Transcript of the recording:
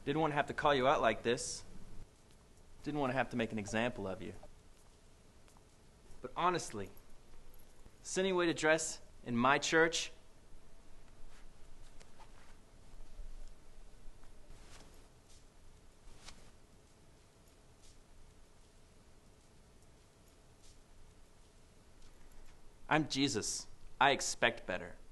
Didn't want to have to call you out like this. Didn't want to have to make an example of you. But honestly, is there any way to dress in my church? I'm Jesus. I expect better.